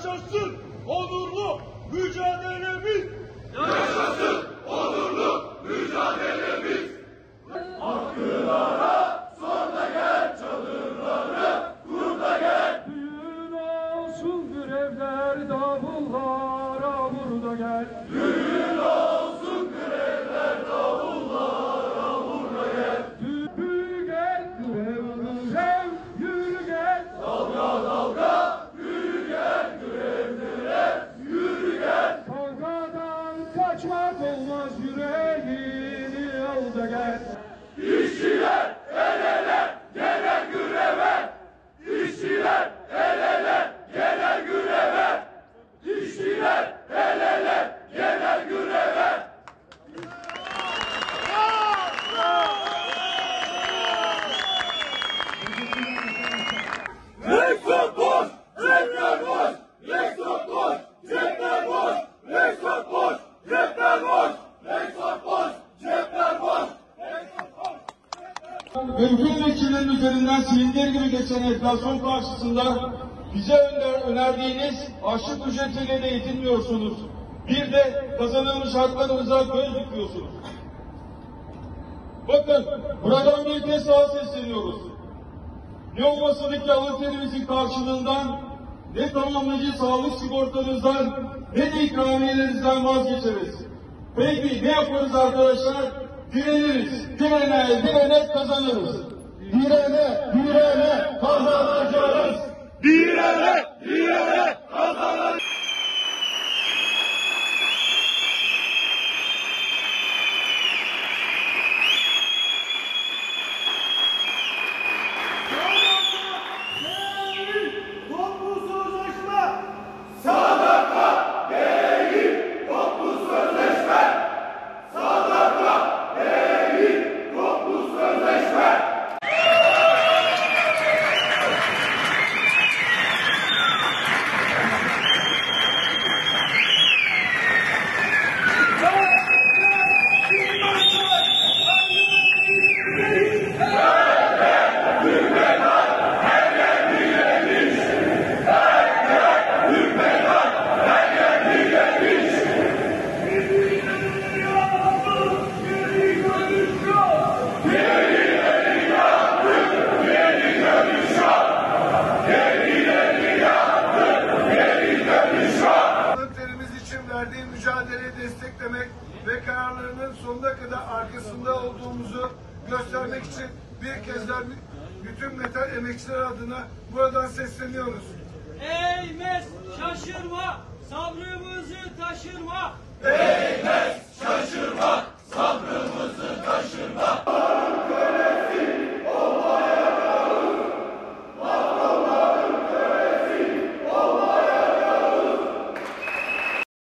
Yaşasın onurlu mücadelemiz! Yaşasın onurlu mücadelemiz! Hakkılara sor da gel, çadırları kur da gel. Düğün olsun grevler, davullara vur da gel. Düğün olsun grevler, davullara vur da gel. Yürü gel, grev, yürü gel. Dalga dalga yürü gel, grevlere yürü gel. Kavgadan kaçmak olmaz, yüreğini al da gel. İşçiler el ele gele greve. İşçiler el ele gele greve. İşçiler el ele gele greve. Reksot boş, cepler boş. Reksot boş, cepler boş. Reksot boş, cepler boş. Reksot boş, cepler boş. Mevcut vekillerin üzerinden silindir gibi geçen enflasyon karşısında bize önerdiğiniz açlık ücretiyle de yetinmiyorsunuz. Bir de kazanılmış haklarınıza göz dikiyorsunuz. Bakın, buradan bir kez daha sesleniyoruz. Ne olmasındaki alın terimizin karşılığından, ne tamamlayıcı sağlık sigortanızdan, ne de ikramiyelerinizden vazgeçeriz. Peki ne yaparız arkadaşlar? Direniriz. Direne kazanırız. Direne kazanacağız. Direne kazanacağız. Toplu sözleşme! Sadaka değil, toplu sözleşme. Sadaka değil, toplu sözleşme. Terimiz için verdiği mücadeleyi desteklemek ve kararlarının sonuna kadar arkasında olduğumuzu göstermek için bir kez daha bütün metal emekçiler adına buradan sesleniyoruz. Eğmez, şaşırma, sabrımız